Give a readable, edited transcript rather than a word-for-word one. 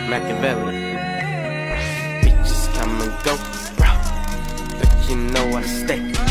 Machiavelli. Bitches come and go, bro, but you know I stay.